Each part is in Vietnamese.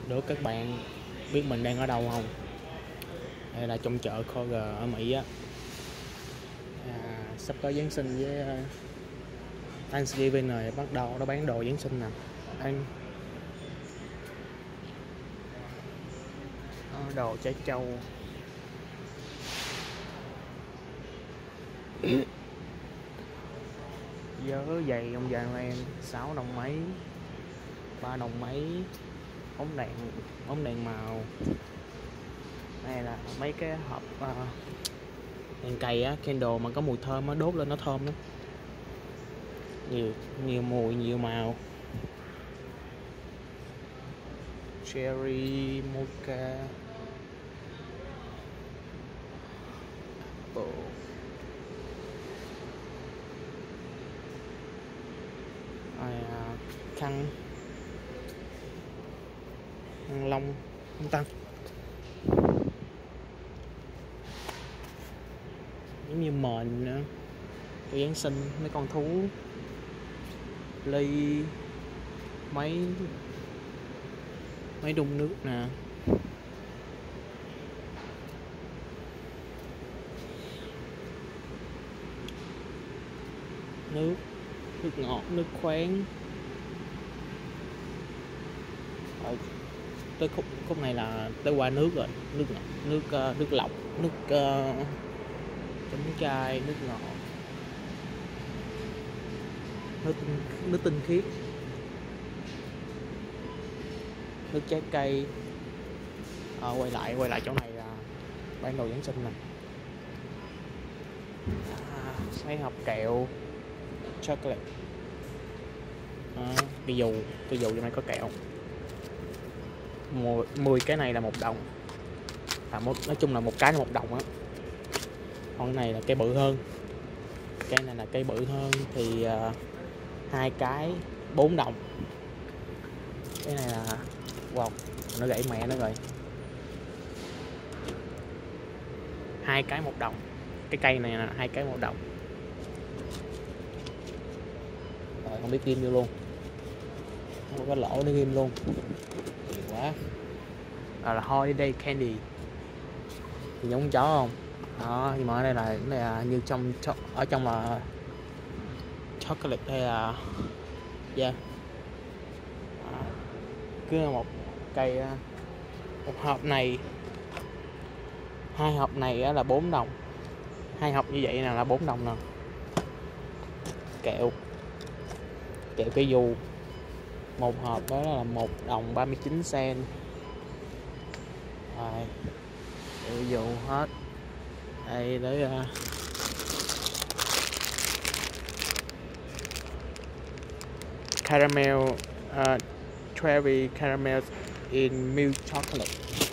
Đố các bạn biết mình đang ở đâu không? Đây là trong chợ Kroger ở Mỹ á. Sắp có Giáng sinh với Thanksgiving rồi, bắt đầu nó bán đồ Giáng sinh nè. Ăn đồ trái châu. Vớ giày ông già Noel 6 đồng mấy, 3 đồng mấy, bóng đèn màu. Đây là mấy cái hộp đèn cầy á, candle mà có mùi thơm á, đốt lên nó thơm lắm. Nhiều mùi, nhiều màu. Cherry, mocha, apple. Khăn lông không tăng, giống như mền nữa. Cái Giáng sinh, mấy con thú, ly, máy đun nước nè, nước ngọt, nước khoáng. Tới khúc này là tới qua nước rồi, nước lọc, nước chấm chai, nước ngọt, nước tinh khiết, nước trái cây. Quay lại chỗ này là bán đồ Giáng sinh nè. Mấy hộp kẹo chocolate. Cái dù trong này có kẹo. 10 cái này là 1 đồng. Nói chung là một cái là 1 đồng á. Còn cái này là cái bự hơn. Cái này là cây bự hơn thì 2 cái 4 đồng. Cái này là wow, nó gãy mẹ nó rồi. 2 cái 1 đồng. Cái cây này là 2 cái 1 đồng. Rồi không biết ghim vô luôn. Không có lỗ để ghim luôn. Nhiều quá. Là holiday candy. Thì giống chó không? Đó, nhưng mà ở đây là như ở trong là chocolate hay là cứ một cây, một hộp này, 2 hộp này là 4 đồng. 2 hộp như vậy là 4 đồng nè. Kẹo cây dù, một hộp đó là 1 đồng 39 cent. Rồi cây dù hết. Đây tới caramel, cherry caramel in milk chocolate.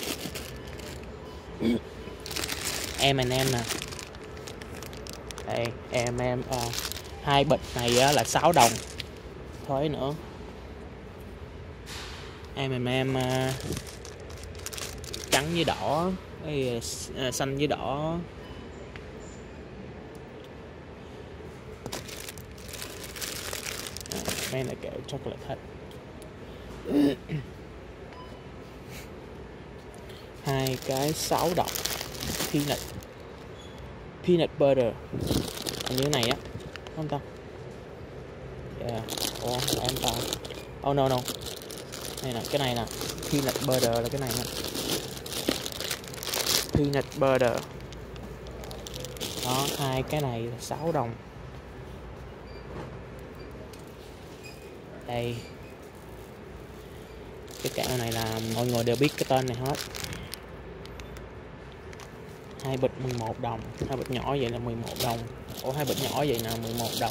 M&M nè. Đây M&M, 2 bịch này là 6 đồng. Thôi nữa. M&M trắng với đỏ, xanh với đỏ. Đây là kẹo chocolate hết. 2 cái 6 đồng. Peanut butter. Như thế này á, không ta? Em ta. Oh no. Đây là cái này nè. Peanut butter là cái này nè. Peanut butter. Đó, 2 cái này là 6 đồng. Đây. Cái kẹo này là mọi người đều biết cái tên này hết. 2 bịch 11 đồng. 2 bịch nhỏ vậy là 11 đồng. 2 bịch nhỏ vậy là 11 đồng.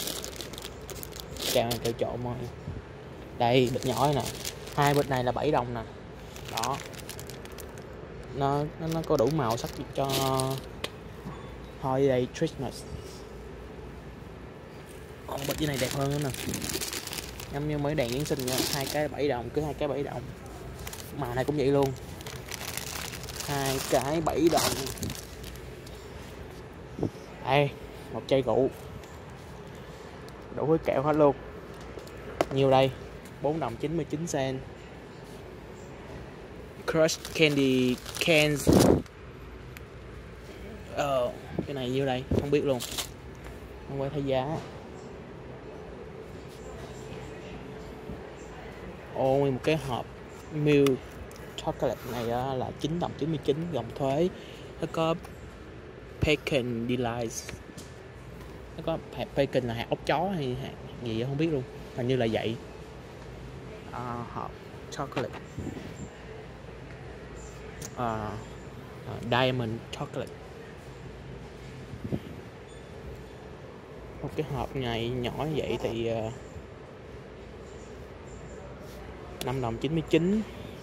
Kẹo này kẹo trộn rồi. Đây, bịch nhỏ nè. 2 bịch này là 7 đồng nè. Đó. Nó có đủ màu sắc cho holiday Christmas. Bịch dưới này đẹp hơn nữa nè. Giống như mấy đèn Giáng sinh nha. 2 cái 7 đồng, cứ 2 cái 7 đồng. Màu này cũng vậy luôn. 2 cái 7 đồng. Đây, một chai rượu. Đủ với kẹo hết luôn. Nhiêu đây? 4 đồng 99 cent. Crush Candy Cans. Cái này nhiêu đây không biết luôn, không quay thấy giá. Nguyên một cái hộp Milk Chocolate này là 9 đồng 99 gồm thuế. Nó có Bacon Delight, nó có bacon là hạt ốc chó hay hạt gì không biết luôn, hình như là vậy. Hộp chocolate, Diamond Chocolate. Một cái hộp này nhỏ như vậy thì 5 đồng 99.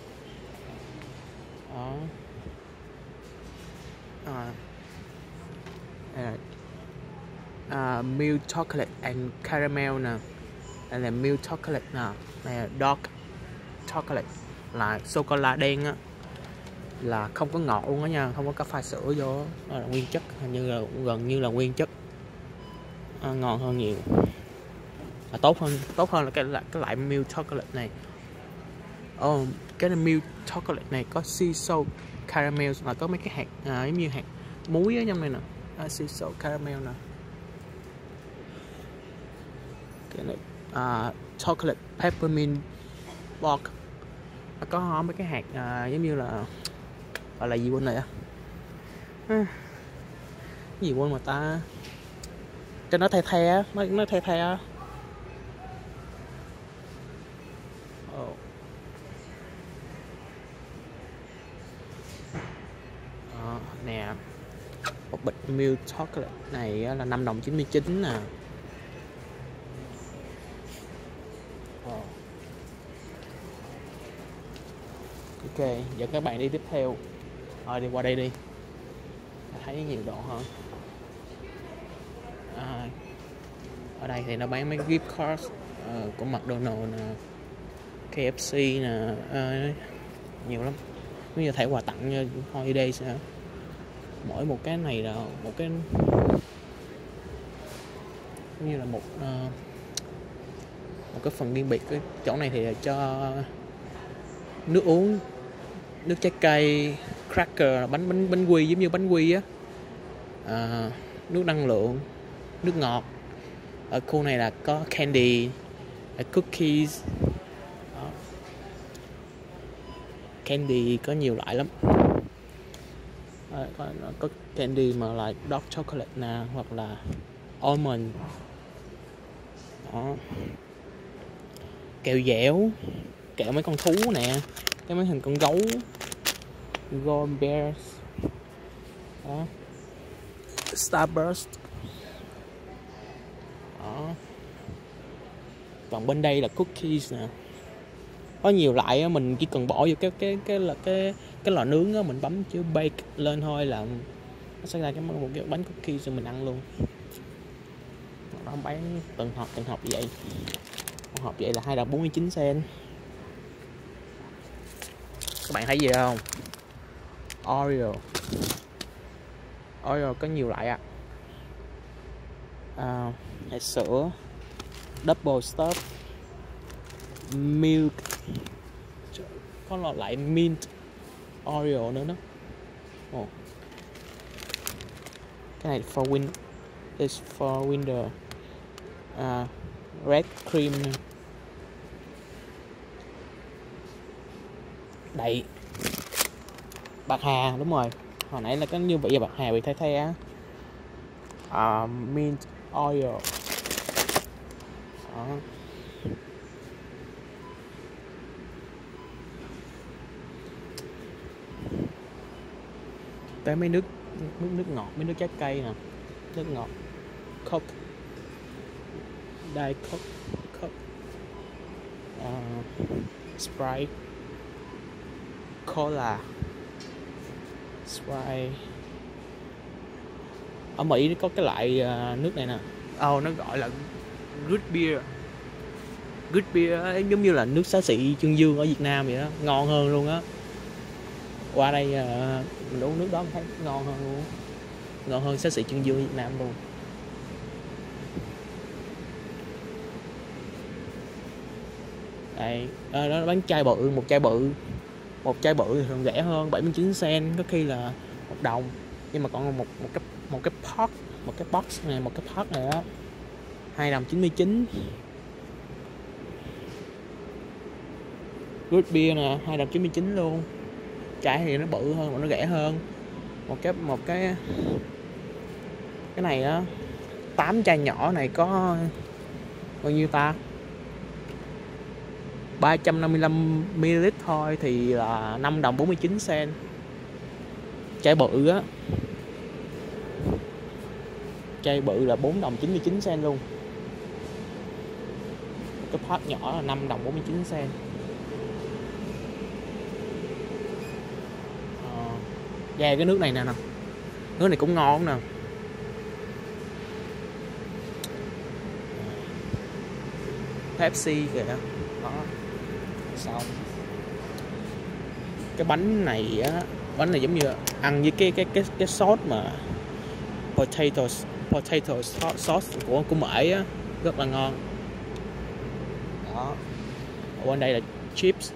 Milk Chocolate and Caramel nè. Đây là Milk Chocolate nè. Đây là Dark Chocolate, là sô-cô-la đen á, là không có ngọt luôn á nha, không có cá pha sữa vô, đó là nguyên chất, hình như là gần như là nguyên chất. Ngon hơn nhiều, tốt hơn là cái loại Milk Chocolate này. Cái Milk Chocolate này có sea salt caramel, là có mấy cái hạt giống như hạt muối ở trong này nè. Sea salt caramel nè. Cái này chocolate peppermint bark, có mấy cái hạt giống như là gọi là gì quên này cái gì quên mà ta, cho nó the á, nó the á. Nè, một bịch Milk Chocolate này là 5 đồng 99 nè. Ok, dẫn các bạn đi tiếp theo. Đi qua đây đi, thấy nhiều đồ hơn. Ở đây thì nó bán mấy gift cards của McDonald's nè, KFC nè, nhiều lắm. Như thẻ quà tặng như holiday nữa. Mỗi một cái này là một cái giống như là một cái phần riêng biệt. Cái chỗ này thì cho nước uống, nước trái cây, cracker, bánh quy giống như bánh quy á, nước năng lượng, nước ngọt. Ở khu này là có candy, cookies. Đó. Candy có nhiều loại lắm. Có candy mà là dark chocolate nè, hoặc là almond. Đó. Kẹo dẻo, kẹo mấy con thú nè, cái mấy hình con gấu, Gold Bears. Đó. Starburst. Đó. Còn bên đây là cookies nè, có nhiều loại á, mình chỉ cần bỏ vô cái lò nướng á, mình bấm chữ bake lên thôi là nó sẽ ra một cái bánh cookies rồi mình ăn luôn. Nó bán từng hộp như vậy. Một hộp vậy là 2 đồng 49 cent. Các bạn thấy gì không? Oreo có nhiều loại hạt sữa, double stuff, milk, có loại mint Oreo nữa đó. Cái này is for winter. Red cream, đậy bạc hà, đúng rồi, hồi nãy là có như vậy, bạc hà bị the mint Oreo. Đó. Tới mấy nước ngọt, mấy nước trái cây nè, nước ngọt, Coke, Diet Coke, Sprite, Cola, Sprite. Ở Mỹ có cái loại nước này nè, nó gọi là Root Beer. Root Beer giống như là nước xá xị Trương Dương ở Việt Nam vậy đó, ngon hơn luôn á. Qua đây mình uống nước đó mình thấy ngon hơn luôn, ngon hơn xá xị Trương Dương ở Việt Nam luôn. Đây, nó bán chai bự, một chai bự Một chai bự thì thường rẻ hơn 79 cent, có khi là 1 đồng. Nhưng mà còn một cái pot, một cái box này, một cái pot này á 2 đồng 99. Root beer nè 2 đồng 99 luôn. Chai thì nó bự hơn mà nó rẻ hơn. Một cái này á 8 chai nhỏ này có bao nhiêu ta? 355ml thôi thì là 5 đồng 49 cent. Chai bự á, chai bự là 4 đồng 99 cent luôn. Cái pot nhỏ là 5 đồng 49 cent. Cái nước này nè, nước này cũng ngon nè. Pepsi kìa đó. Xong cái bánh này á, bánh này giống như ăn với cái sốt mà potato sauce của Mễ á, rất là ngon. Đó. Ở bên đây là chips,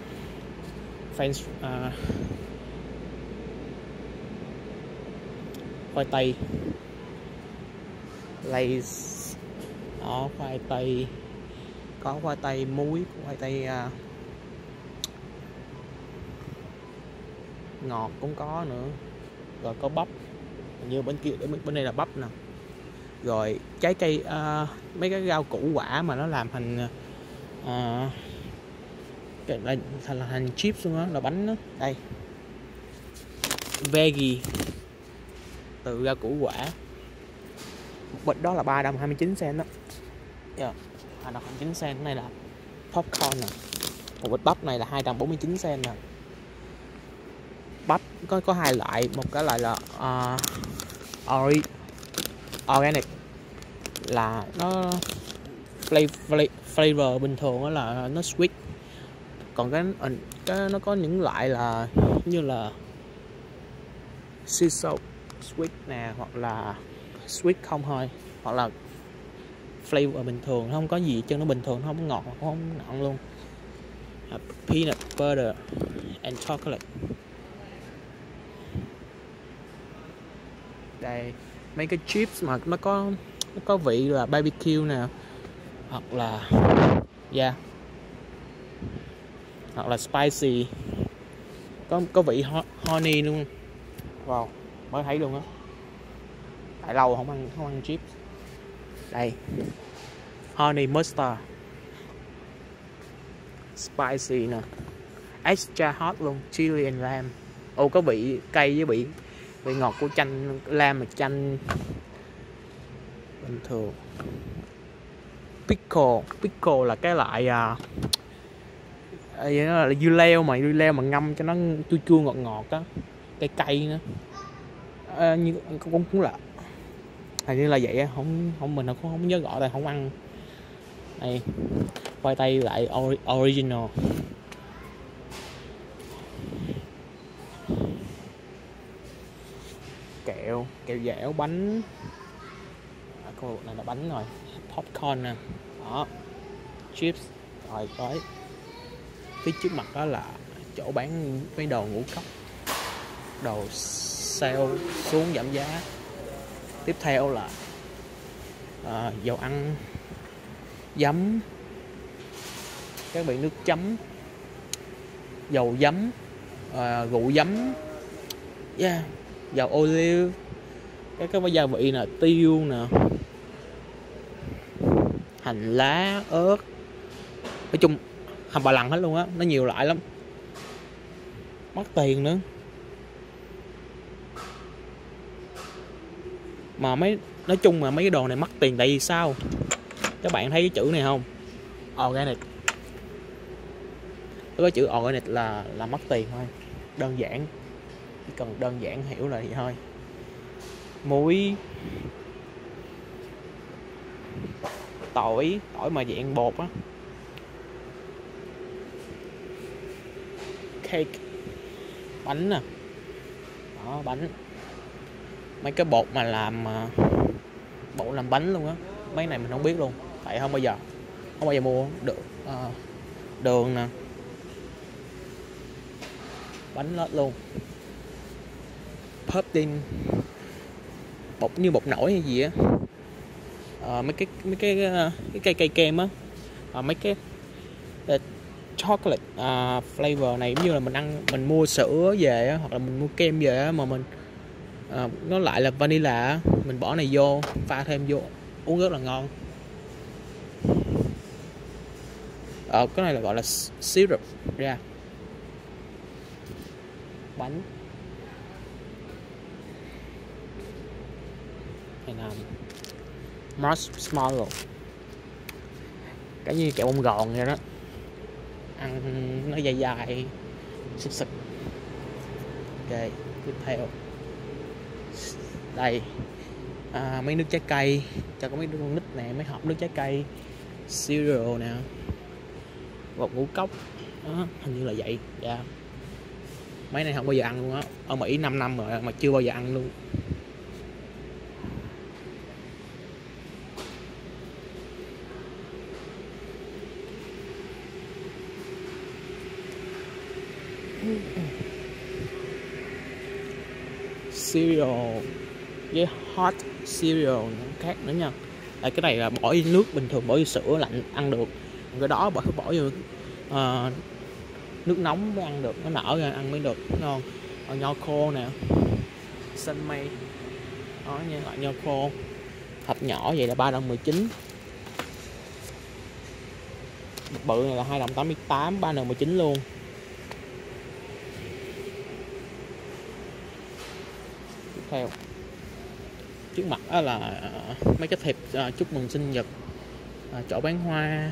khoai tây, Lay's. Đó, khoai tây, có khoai tây muối, khoai tây ngọt cũng có nữa. Rồi có bắp, như bên kia, bên đây là bắp nè. Rồi trái cây, mấy cái rau củ quả mà nó làm thành thành chips luôn á, là bánh đó. Đây, veggie từ rau củ quả. Một bịch đó là 3 đồng 29 cent đó. 2 đồng 29 cent. Cái này là popcorn nè. Một bịch bắp này là 2 đồng 49 cent nè. Bắp có hai loại, một cái loại là organic, là nó flavor bình thường đó là nó sweet. Còn cái nó có những loại là như là sea salt sweet nè, hoặc là sweet không thôi, hoặc là flavor bình thường, nó không có gì chứ, nó bình thường, nó không ngọt, không nặng luôn. Peanut butter and chocolate. Đây, mấy cái chips mà nó có vị là barbecue nè, hoặc là hoặc là spicy, có vị honey luôn. Wow, mới thấy luôn á, tại lâu không ăn chips. Đây, honey mustard, spicy nè, extra hot luôn, chili and lamb. Có vị cay với vị ngọt của chanh lamb, mà chanh bình thường. Pickle là cái loại nó là dưa leo mà ngâm cho nó chua chua ngọt ngọt á, cay nữa. Như cũng là hình như là vậy á, mình không nhớ gọi, tại không ăn. Đây, khoai tây lại original. Kẹo dẻo, bánh. Cái này là bánh rồi, popcorn nè. Đó, chips. Rồi tới phía trước mặt đó là chỗ bán mấy đồ ngũ cốc, đồ sale xuống giảm giá. Tiếp theo là dầu ăn, giấm, các vị nước chấm, dầu giấm, rượu giấm, dầu olive, các gia vị nè, tiêu nè, hành lá, ớt, nói chung hầm bà lằng hết luôn á, nó nhiều loại lắm, mắc tiền nữa. Mà nói chung là mấy cái đồ này mắc tiền tại vì sao? Các bạn thấy cái chữ này không? Organic. Cái chữ organic là mắc tiền thôi. Đơn giản, chỉ cần đơn giản hiểu là vậy thôi. Muối, tỏi mà dạng bột á, cake, bánh nè. Đó, bánh, mấy cái bột mà làm bánh luôn á. Mấy này mình không biết luôn, tại không bao giờ mua được. Đường nè, bánh lót luôn. Pumpkin bột như bột nổi hay gì á. Mấy cái cây kem á, mấy cái chocolate flavor này, giống như là mình mua sữa về á, hoặc là mình mua kem về á, mà mình nó lại là vanilla á, mình bỏ này vô pha thêm vô uống rất là ngon. Cái này là gọi là syrup ra. Bánh này là marshmallow, cái như kẹo bông gòn vậy đó, ăn nó dài dài xịt xịt. Ok, tiếp theo đây mấy nước trái cây cho có mấy đứa con nít nè, mấy hộp nước trái cây cereal nè, bột ngũ cốc đó, hình như là vậy. Dạ, mấy này không bao giờ ăn luôn á, ở Mỹ 5 năm rồi mà chưa bao giờ ăn luôn. Cereal với hot cereal khác nữa nha. Cái này là bỏ vô nước bình thường, bỏ vô sữa lạnh ăn được, cái đó bỏ vô nước nóng mới ăn được, nó nở ra ăn mới được, ngon. Nho khô nè, xanh mây đó nha, loại nho khô hộp nhỏ vậy là $3.19, bự này là $2.88, $3.19 luôn. Tiếp theo trước mặt đó là mấy cái thiệp chúc mừng sinh nhật, chỗ bán hoa.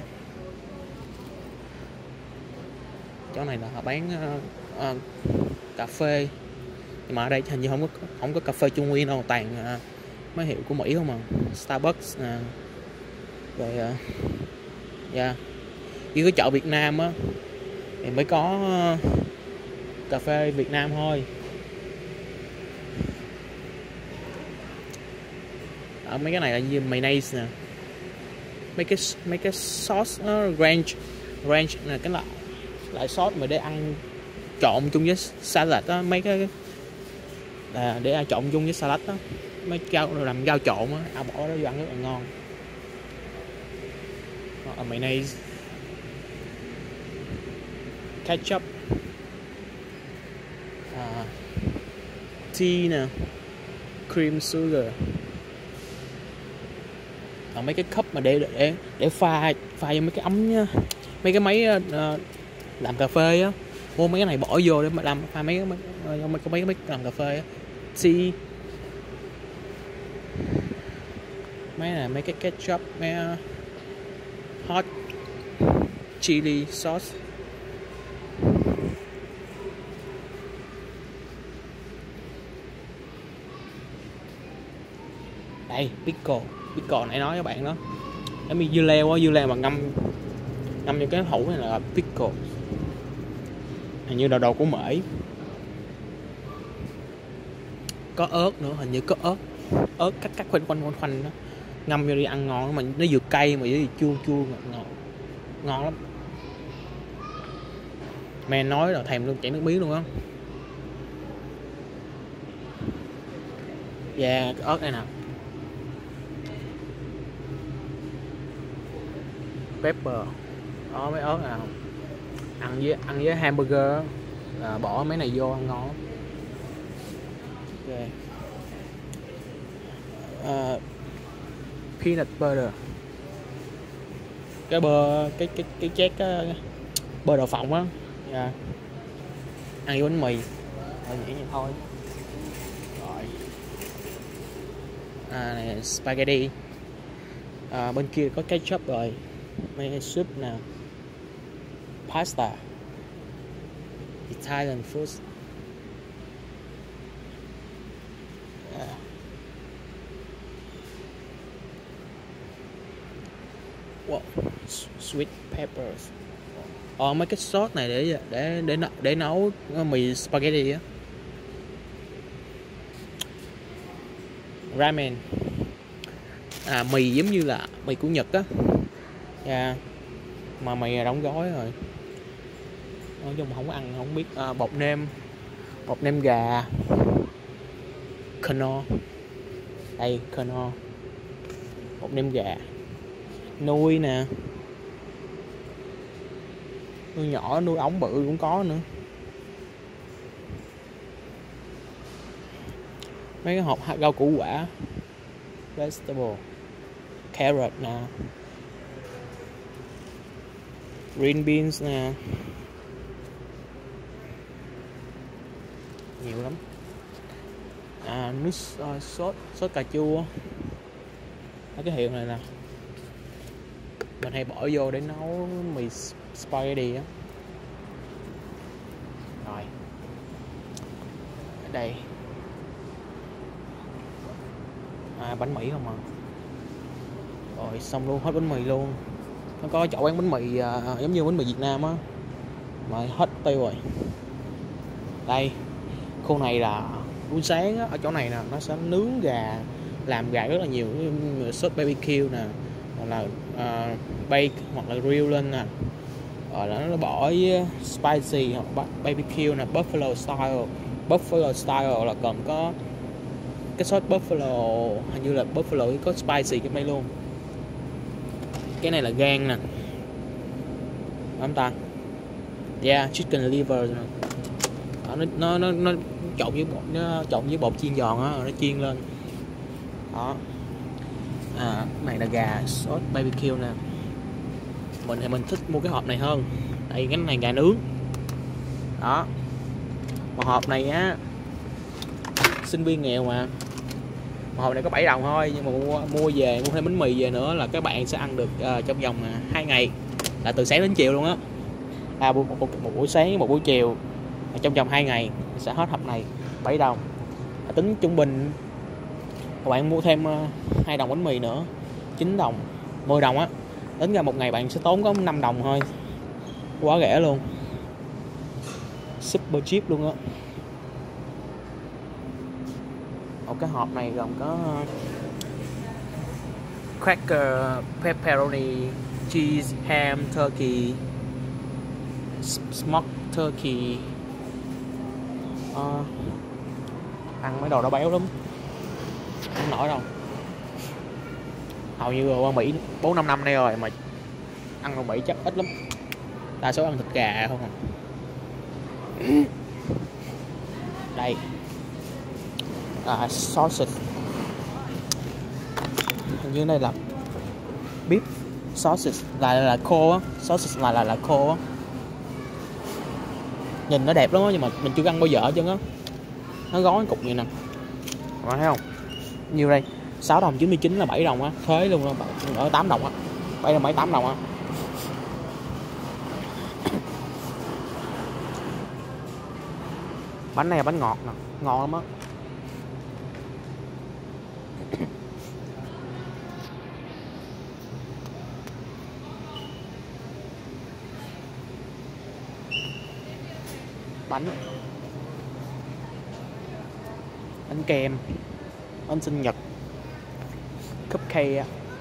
Chỗ này là họ bán cà phê, nhưng mà ở đây hình như không có cà phê Trung Nguyên đâu, toàn mấy hiệu của Mỹ không à. Starbucks rồi chỉ có chợ Việt Nam á thì mới có cà phê Việt Nam thôi. Ở mấy cái này là như mayonnaise nè, mấy cái sauce ranch là cái loại sauce mà để ăn trộn chung với salad á, mấy cái để trộn chung với salad á, mấy làm rau trộn á, bỏ đó vô ăn rất là ngon. Mayonnaise, ketchup, tea nè, cream sugar. Mấy cái cup mà để pha vô mấy cái ấm nhá, mấy cái máy làm cà phê á, mua mấy cái này bỏ vô để mà làm pha mấy cái làm cà phê á. Tea, mấy cái ketchup, mấy hot chili sauce. Đây pickle nãy nói với bạn đó, giống như dưa leo mà ngâm vô cái hũ này là pickle. Hình như là đồ của Mỹ. Có ớt nữa, hình như có ớt cắt quanh đó, ngâm vô đi ăn ngon, mà nó vừa cay mà vừa chua ngon lắm. Mẹ nói là thèm luôn, chảy nước miếng luôn á. Cái ớt này nè, pepper đó, mấy ớt nào ăn với hamburger là bỏ mấy này vô ăn ngon. Ok, peanut butter, cái bơ cái chét bơ đậu phộng á, ăn với bánh mì nghĩ vậy thôi. Rồi này spaghetti, bên kia có ketchup rồi, mấy cái soup nè, pasta, Italian food, wow, sweet peppers. Mấy cái sốt này để nấu mì spaghetti á. Ramen, mì giống như là mì của Nhật á, mà mì đóng gói rồi, nói chung không có ăn không biết. Bột nêm, Hộp nem gà Knorr. Đây Knorr. Hộp nem gà nuôi nè, nuôi nhỏ, nuôi ống bự cũng có nữa. Mấy cái hộp rau củ quả vegetable, carrot nè, green beans nè, nhiều lắm. Nước sốt cà chua. Cái hiệu này nè, mình hay bỏ vô để nấu mì spaghetti á. Rồi ở đây bánh mì không à. Rồi xong luôn, hết bánh mì luôn. Nó có chỗ bán bánh mì giống như bánh mì Việt Nam á mà hết tiêu rồi. Đây khu này là buổi sáng á, ở chỗ này nè nó sẽ nướng gà, làm gà rất là nhiều, sốt BBQ nè, hoặc là bake hoặc là grill lên nè, rồi nó bỏ với spicy hoặc BBQ nè, buffalo style là còn có cái sốt buffalo, hình như là buffalo có spicy cái đây luôn. Cái này là gan nè, không ta? Yeah, chicken liver nè. Nó trộn với bột chiên giòn á, nó chiên lên đó. Cái này là gà sốt BBQ nè. Mình thì mình thích mua cái hộp này hơn. Đây cái này gà nướng đó. Một hộp này á, sinh viên nghèo mà hộp này có 7 đồng thôi, nhưng mà mua thêm bánh mì về nữa là các bạn sẽ ăn được trong vòng 2 ngày, là từ sáng đến chiều luôn á. Một buổi sáng, một buổi chiều, trong vòng 2 ngày sẽ hết hộp này 7 đồng. Tính trung bình các bạn mua thêm 2 đồng bánh mì nữa 9 đồng, 10 đồng á, tính ra một ngày bạn sẽ tốn có 5 đồng thôi, quá rẻ luôn, super cheap luôn á. Một cái hộp này gồm có cracker, pepperoni, cheese, ham, turkey, smoked turkey. Ăn mấy đồ đó béo lắm, không nổi đâu. Hầu như qua Mỹ 4-5 năm nay rồi mà ăn đồ Mỹ chắc ít lắm, đa số ăn thịt gà không à. Đây sausage, hình như đây là beef sausage, là khô á, sausage là khô á. Nhìn nó đẹp lắm á, nhưng mà mình chưa ăn bao giờ hết trơn á. Nó gói cục như nè, các bạn thấy không? Nhiêu đây? 6 đồng 99 là 7 đồng á, thuế luôn, ở 8 đồng á, 7 đồng 8 đồng á. Bánh này là bánh ngọt nè, ngon lắm á. Bánh kem, bánh sinh nhật, cupcake.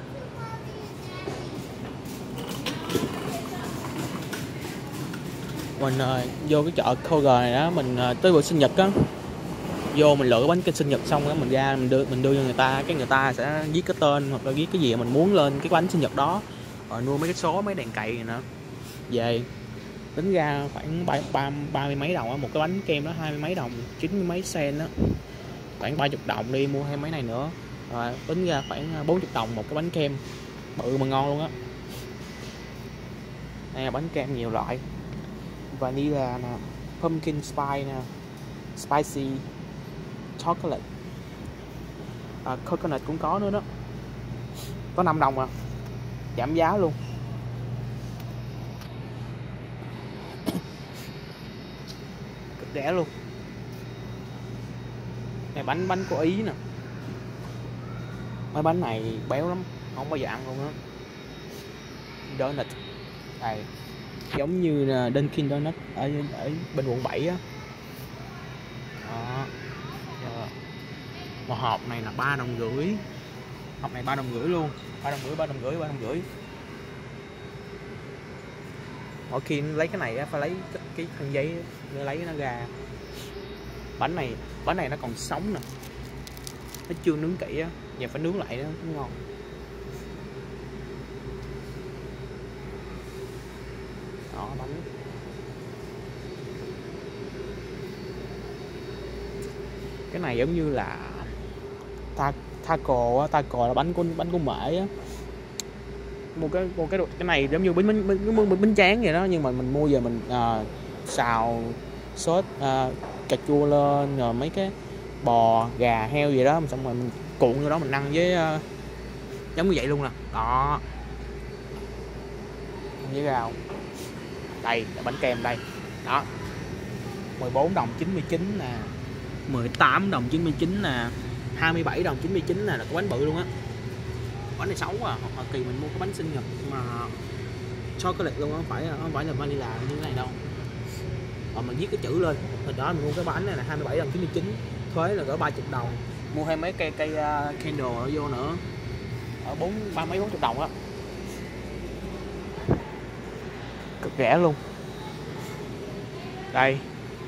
Mình vô cái chợ Kroger này đó, mình tới bữa sinh nhật á, vô mình lựa cái bánh sinh nhật xong đó, mình ra mình đưa cho người ta, cái người ta sẽ viết cái tên hoặc là viết cái gì mình muốn lên cái bánh sinh nhật đó, rồi mua mấy cái số, mấy đèn cày này nữa về. Tính ra khoảng 30 mấy đồng á, một cái bánh kem đó 20 mấy đồng, 90 mấy cent á, khoảng 30 đồng đi, mua thêm mấy này nữa, rồi tính ra khoảng 40 đồng một cái bánh kem bự mà ngon luôn á. Đây là bánh kem nhiều loại, vanilla nè, pumpkin spice nè, spicy, chocolate, coconut cũng có nữa đó, có 5 đồng à, giảm giá luôn. Cực rẻ luôn. Này bánh của Ý nè, mấy bánh này béo lắm, không bao giờ ăn luôn á. Donut đây, giống như là Dunkin Donut ở bên quận 7 á. Đó. Một hộp này là 3,5 đồng. Hộp này 3,5 đồng luôn, 3,5 đồng. Mỗi khi lấy cái này á, phải lấy cái khăn giấy để lấy nó ra. bánh này nó còn sống nè, nó chưa nướng kỹ á, giờ phải nướng lại đó nó ngon. Đó, bánh cái này giống như là taco là bánh của Mễ á. Một cái này giống như bánh tráng vậy đó, nhưng mà mình mua về mình xào sốt cà chua lên, rồi mấy cái bò gà heo gì đó, xong rồi mình cuộn vô đó mình ăn với giống như vậy luôn nè. Đó, ăn với rau. Đây là bánh kem đây. Đó, 14 đồng 99 nè, 18 đồng 99 nè, 27 đồng 99 nè, là cái bánh bự luôn á. Bánh này xấu à, hoặc là kỳ mình mua cái bánh sinh nhật mà chocolate luôn, không phải là vanilla như thế này đâu. Mà mình viết cái chữ lên, hồi đó mình mua cái bánh này là 27 đồng 99, thuế là cỡ 30 đồng. Mua thêm mấy cây candle ở vô nữa, ở ba mấy 40 đồng á, cực rẻ luôn. Đây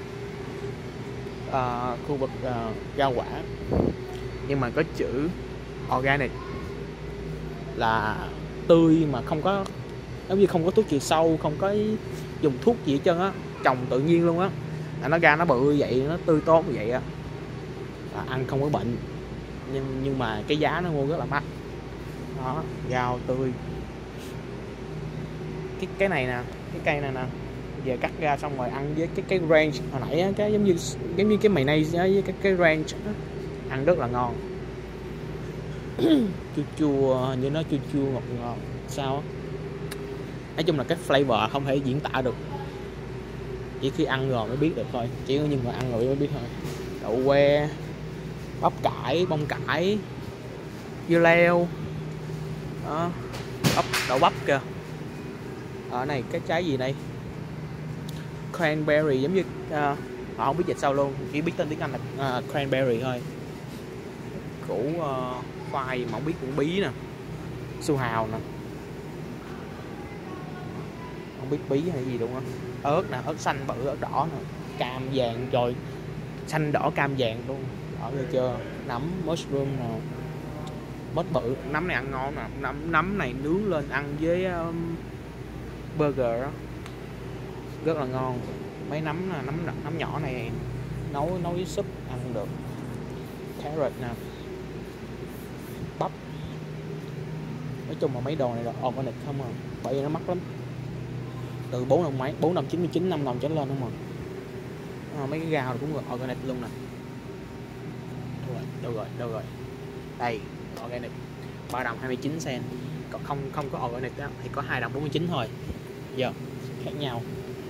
khu vực rau quả, nhưng mà có chữ organic, là tươi mà không có, giống như không có thuốc trừ sâu, không có dùng thuốc gì hết trơn á, trồng tự nhiên luôn á, nó ra nó bự vậy, nó tươi tốt như vậy á, ăn không có bệnh, nhưng mà cái giá nó mua rất là mắc. Đó, rau tươi. Cái này nè, cái cây này nè, giờ cắt ra xong rồi ăn với cái ranch hồi nãy á, cái giống như cái mày này với cái ranch á, ăn rất là ngon. chua như nó chua ngọt sao á. Nói chung là cái flavor không thể diễn tả được, chỉ khi ăn rồi mới biết được thôi, chỉ có những người ăn rồi mới biết thôi. Đậu que, bắp cải, bông cải, dưa leo đó, đậu bắp kìa. Ở này cái trái gì đây, cranberry, giống như họ không biết dịch sao luôn, chỉ biết tên tiếng Anh là cranberry thôi. Củ khoai mà không biết, củ bí nè, su hào nè, không biết bí hay gì luôn á. Ớt nè, ớt xanh bự, ớt đỏ nè, cam vàng, rồi xanh đỏ cam vàng luôn, ở đây chưa. Nấm mushroom nè, bớt bự, nấm này ăn ngon nè, nấm này nướng lên ăn với burger đó, rất là ngon. Mấy nấm nhỏ này nấu với súp ăn được. Carrot nè, bắp. Nói chung là mấy đồ này là organic không à, bởi vì nó mắc lắm, từ 4 đồng mấy, 4 đồng 99, 5 đồng trở lên không à. Mấy cái rau cũng organic luôn nè. Đâu rồi đây, organic 3 đồng 29 cent, còn không có organic đó thì có 2 đồng 49 thôi. Giờ khác nhau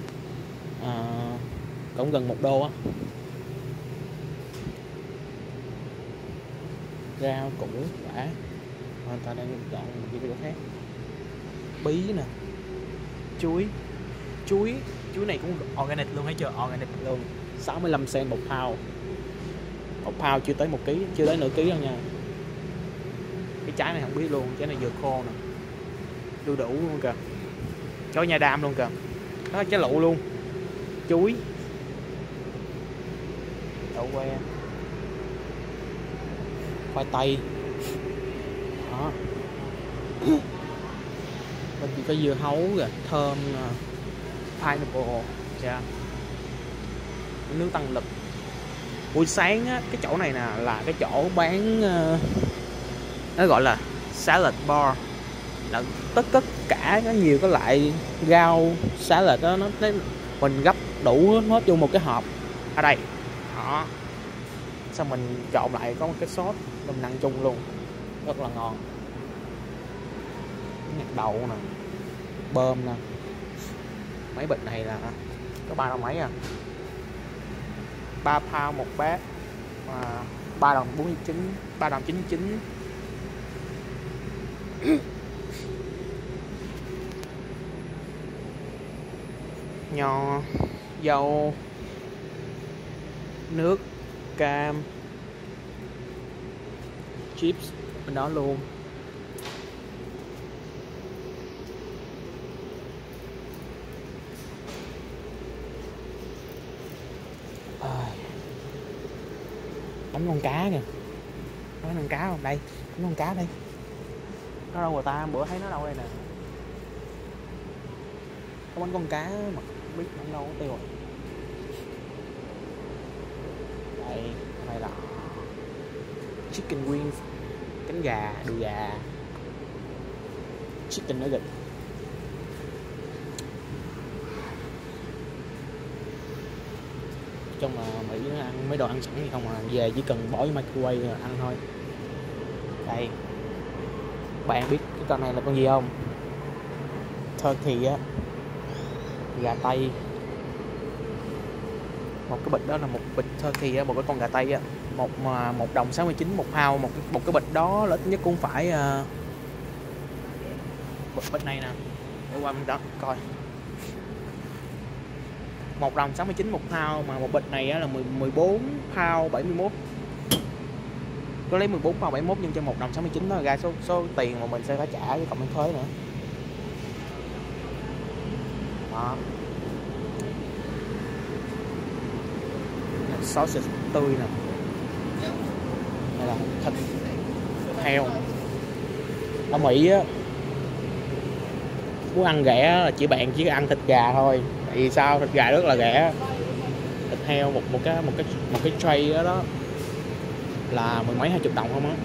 cũng gần $1 á. Rau củ quả người ta đang chọn một cái khác. Bí nè, chuối này cũng organic luôn, thấy chưa, organic luôn. 65 cent một pound, chưa tới 1 kg, chưa tới nửa ký đâu nha. Cái trái này không biết luôn, trái này vừa khô nè, đu đủ luôn kìa, chó nha đam luôn kìa, đó trái lụ luôn. Chuối, đậu que, khoai tây đó. Bên chỉ có dưa hấu rồi, thơm, pineapple, yeah. Nướng tăng lực. Buổi sáng á, cái chỗ này nè là cái chỗ bán nó gọi là salad bar, là tất cả có nhiều cái loại rau salad đó, mình gấp đủ hết vô một cái hộp ở đây đó, xong mình trộn lại có một cái sốt mình ăn chung luôn, rất là ngon. Nhặt đậu nè, bơm nè, mấy bịch này là có 3 đồng mấy à, 3 pound một bát, 3 đồng 49, 3 đồng 99. Nho, dâu, nước, cam, chips bên đó luôn. Ống con cá kìa, có con cá không đây, ống con cá đây, nó đâu người ta bữa thấy nó đâu đây nè, có bánh con cá mà không biết nó đâu tiêu rồi. Đây, đây là chicken wings, cánh gà, đùi gà, chicken nugget. Trong là Mỹ nó ăn mấy đồ ăn sẵn thì không, à về chỉ cần bỏ vô microwave rồi ăn thôi. Đây, bạn biết cái con này là con gì không? Turkey á, gà Tây. Một cái bịch đó là một bịch turkey á, một cái con gà Tây á, một đồng 69 một pound, một cái bịch đó là ít nhất cũng phải bịch này nè, để qua bên đó coi. 1 đồng 69 một pound, mà một bịch này á là 14 pound 71. Có lấy 14 pound 71 nhân cho 1 đồng 69 đó ra số tiền mà mình sẽ phải trả với cộng thêm thuế nữa. Đó. Sausage tươi nè. Đây là thịt heo. Ở Mỹ á, muốn ăn rẻ là bạn chỉ ăn thịt gà thôi. Tại vì sao? Thịt gà rất là rẻ. Thịt heo một cái tray đó là mười mấy 20 đồng không á.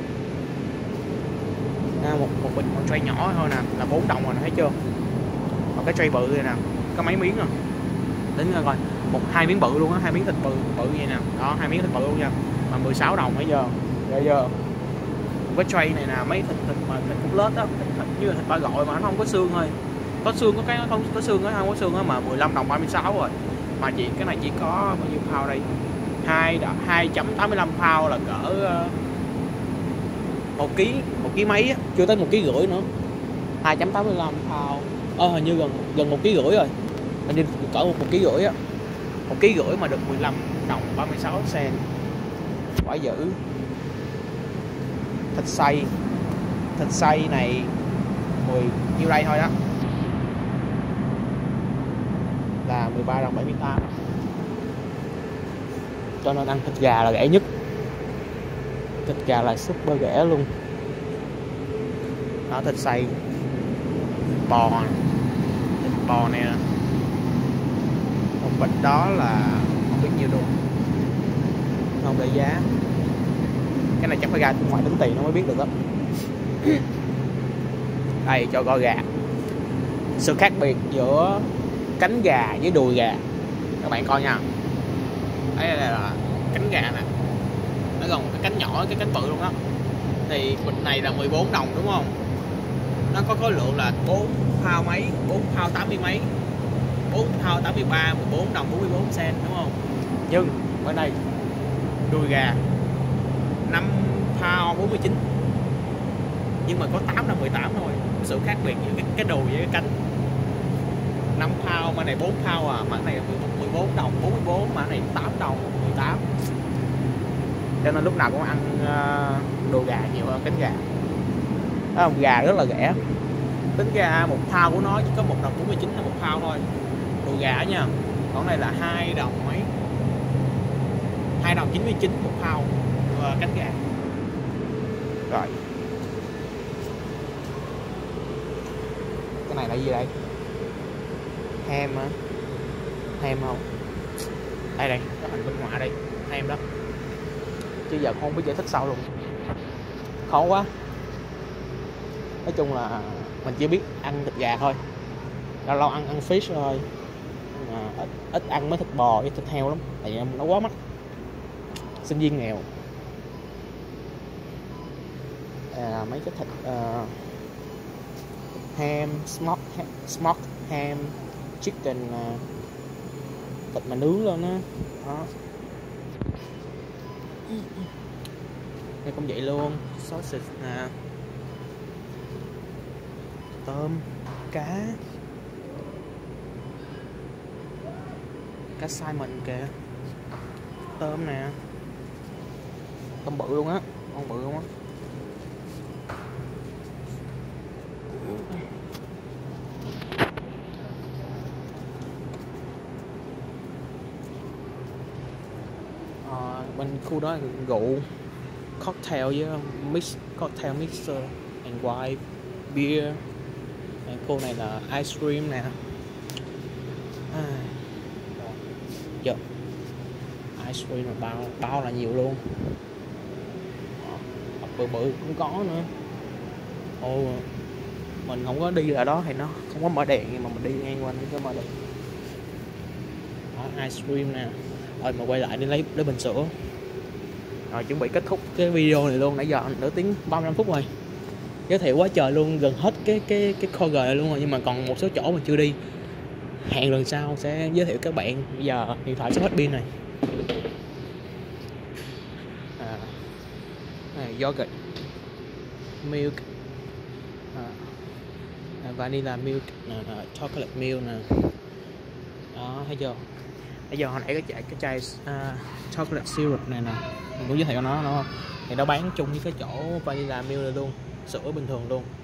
Một tray nhỏ thôi nè là 4 đồng rồi, thấy chưa? Còn cái tray bự này nè, có mấy miếng rồi. Tính ra coi, 2 miếng bự luôn á, 2 miếng thịt bự vậy nè. Đó, 2 miếng thịt bự luôn nha. Mà 16 đồng thấy chưa? Bây giờ cái tray này nè, mấy thịt mà thịt cút lết á, thịt như là thịt ba gọi mà nó không có xương thôi. Có xương có cái không có xương á, không có xương á mà 15 đồng 36 rồi. Mà cái này chỉ có bao nhiêu pound đây? 2.85 pound là cỡ 1 ký mấy á, chưa tới 1,5 kg nữa. 2.85 pound. Hình như gần 1,5 kg rồi. Hình như cỡ 1,5 kg á. 1,5 kg mà được 15 đồng 36 cent. Phải dữ. Thịt xay này 10 nhiêu đây thôi đó. Là 13 đồng 78. Cho nên ăn thịt gà là rẻ nhất. Thịt gà là super rẻ luôn. Đó, thịt xay bò, thịt bò nè, một bịch đó là không biết nhiêu luôn, không để giá. Cái này chắc phải ra ngoài tính tiền nó mới biết được đó. Đây cho coi gà, sự khác biệt giữa cánh gà với đùi gà các bạn coi nha. Đây là cánh gà nè, nó còn cái cánh nhỏ, cái cánh bự luôn đó. Thì bịch này là 14 đồng đúng không? Nó có khối lượng là 4 pound mấy, 4 pound 80 mấy, 4 pound 83, 14 đồng 44 cent đúng không? Nhưng bên đây đùi gà 5 pound 49, nhưng mà có 8 đồng 18 thôi. Sự khác biệt giữa cái đùi với cái cánh. 5 pound mà này 4 pound à, mà này là 14 đồng 44, mà này 8 đồng 18. Cho nên lúc nào cũng ăn đồ gà nhiều hơn cánh gà. Đó, gà rất là rẻ. Tính ra 1 pound của nó chỉ có 1 đồng 49 là 1 pound thôi. Đồ gà nha. Còn này là 2 đồng mấy, 2 đồng 99 1 pound cánh gà. Rồi. Cái này là gì đây? Ham hả? Ham không? Đây cái hình bên ngoài đây, ham đó. Chứ giờ không biết giải thích sao luôn. Khó quá. Nói chung là mình chỉ biết ăn thịt gà thôi. Lâu lâu ăn fish thôi. Mà ít ăn mấy thịt bò với thịt heo lắm, tại vì nó quá mắc. Sinh viên nghèo. Mấy cái thịt ham, smoked ham, chicken, thịt mà nướng lên á. Đó. Đây cũng vậy luôn, sausage nè, tôm, cá salmon kìa, tôm nè, tôm bự luôn á, con bự luôn á. bên khu đó rượu cocktail với cocktail mixer and wine beer. Khu này là ice cream nè. Giờ ice cream là bao là nhiều luôn, bự bự cũng có nữa. Mình không có đi ở đó thì nó không có mở đèn, nhưng mà mình đi ngang qua nó có mở đèn. Đó, ice cream nè. Rồi mà quay lại đi lấy bình sữa. Rồi chuẩn bị kết thúc cái video này luôn, nãy giờ nửa tiếng 35 phút rồi. Giới thiệu quá trời luôn, gần hết cái Kroger này luôn rồi, nhưng mà còn một số chỗ mà chưa đi. Hẹn lần sau sẽ giới thiệu các bạn. Bây giờ điện thoại sắp hết pin này. Yogurt milk, vanilla milk, chocolate milk nè. Đó, thấy chưa? Bây giờ hồi nãy cái chai chocolate syrup này nè, mình cũng giới thiệu nó đúng không? Thì nó bán chung với cái chỗ vanilla milk này luôn, sữa bình thường luôn.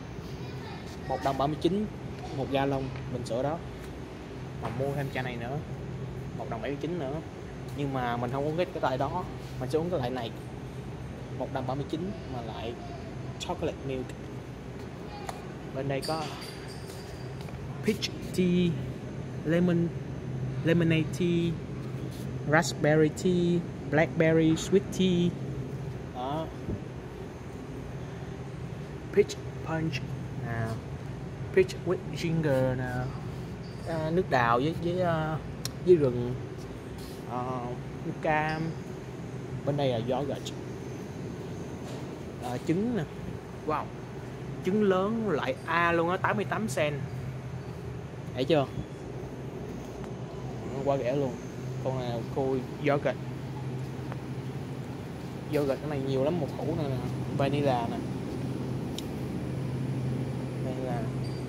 $1.39 một gallon bình sữa đó. Mà mua thêm chai này nữa, $1.79 nữa. Nhưng mà mình không uống cái loại đó, mình sẽ uống cái loại này. $1.39 mà lại chocolate milk. Bên đây có peach tea, lemonade tea, raspberry tea, blackberry sweet tea. Đó. Peach punch nè, peach with ginger nè, nước đào với rừng, nước cam. Bên đây là yogurt, trứng nè. Wow, trứng lớn loại A luôn á, 88 cent. Thấy chưa? Quá rẻ luôn. Con này cô yogurt. Yogurt cái này nhiều lắm, một hũ này nè, vanilla nè. Đây là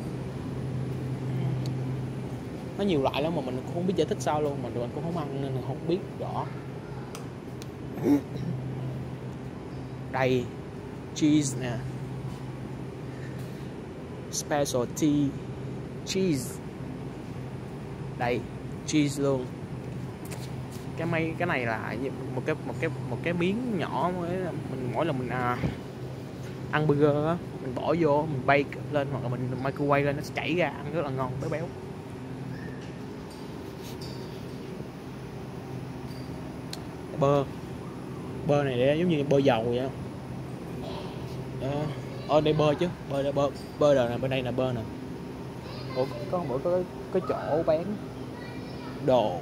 nó nhiều loại lắm mà mình cũng không biết giải thích sao luôn, mình cũng không ăn nên là không biết rõ. Đây cheese nè, specialty cheese. Đây cheese luôn. Cái này là một cái miếng nhỏ mới, mình mỗi lần mình ăn burger á, mình bỏ vô mình bake lên hoặc là mình microwave lên, nó sẽ chảy ra, ăn rất là ngon, béo béo. Bơ này để giống như bơ dầu vậy. Ở đây bơ chứ, bơ rồi nè, bên đây là bơ nè. Có cái chỗ bán đồ,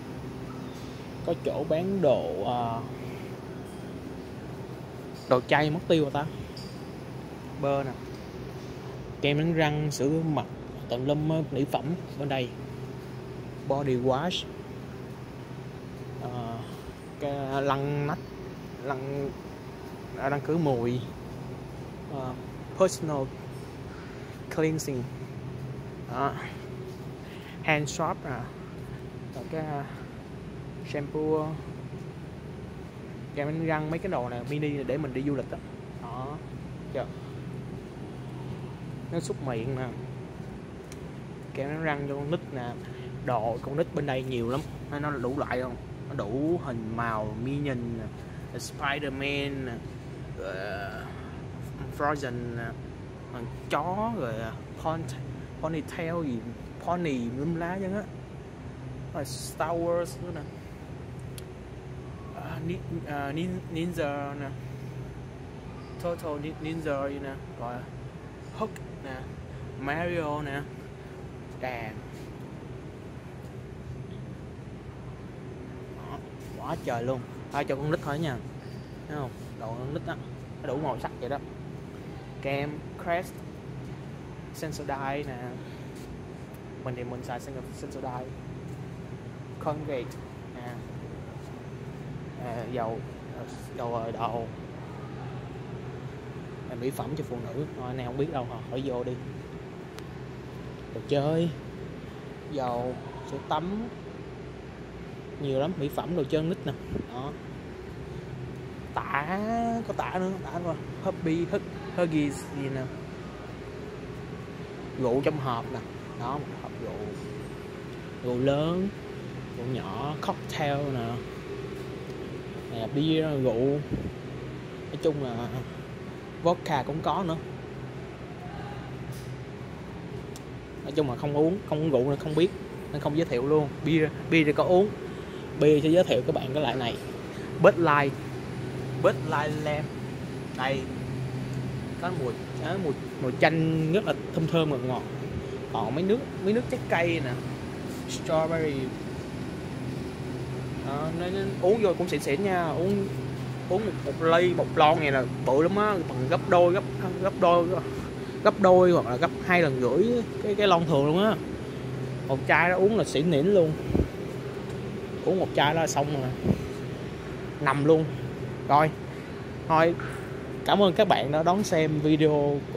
đồ chay mất tiêu rồi ta. Bơ nè, kem đánh răng, sữa rửa mặt, tùm lum mỹ phẩm bên đây. Body wash, cái lăn nách, lăn khử mùi, personal cleansing, hand soap nè, rồi cái shampoo, kem đánh răng, mấy cái đồ này mini để mình đi du lịch đó. Đó, chưa? Nước súc miệng nè, kem đánh răng cho con nít nè. Đồ con nít bên đây nhiều lắm, nó đủ loại không, nó đủ hình màu, Minion nè, Spiderman nè, Frozen nè, chó, rồi ponytail gì, pony lum lá chứ á, rồi Star Wars nữa nè, Ninja nè, Total Ninja gì nè, rồi Hulk nè, Mario nè, đàn. Đó, quá trời luôn. Thôi cho con nít thôi nha, thấy không? Đồ con nít á, nó đủ màu sắc vậy đó. Kem, Crest, Sensodyne nè, mình thì mình xài Sensodyne, Colgate nè, dầu đầu, mỹ phẩm cho phụ nữ. Anh này không biết đâu, hỏi vô đi. Đồ chơi, dầu, sữa tắm, nhiều lắm, mỹ phẩm đồ chơi nít nè. Đó, có tả nữa, Huggies gì nè, rượu trong hộp nè. Đó, một hộp rượu lớn, rượu nhỏ, cocktail nè. Bia, rượu, nói chung là vodka cũng có nữa. Nói chung là không uống rượu nên không biết, nên không giới thiệu luôn. Bia thì có uống. Bia sẽ giới thiệu các bạn cái loại này, Bud Light Lamb. Đây có mùi chanh rất là thơm ngọt ngọt. Còn mấy nước trái cây nè, strawberry đó, nó uống vô cũng xịn nha. Uống một ly, một lon này là bự lắm á, bằng gấp đôi hoặc là gấp 2 lần rưỡi cái lon thường luôn á. Một chai đó uống là xỉn nỉn luôn. Uống một chai đó là xong rồi, nằm luôn. Rồi thôi, cảm ơn các bạn đã đón xem video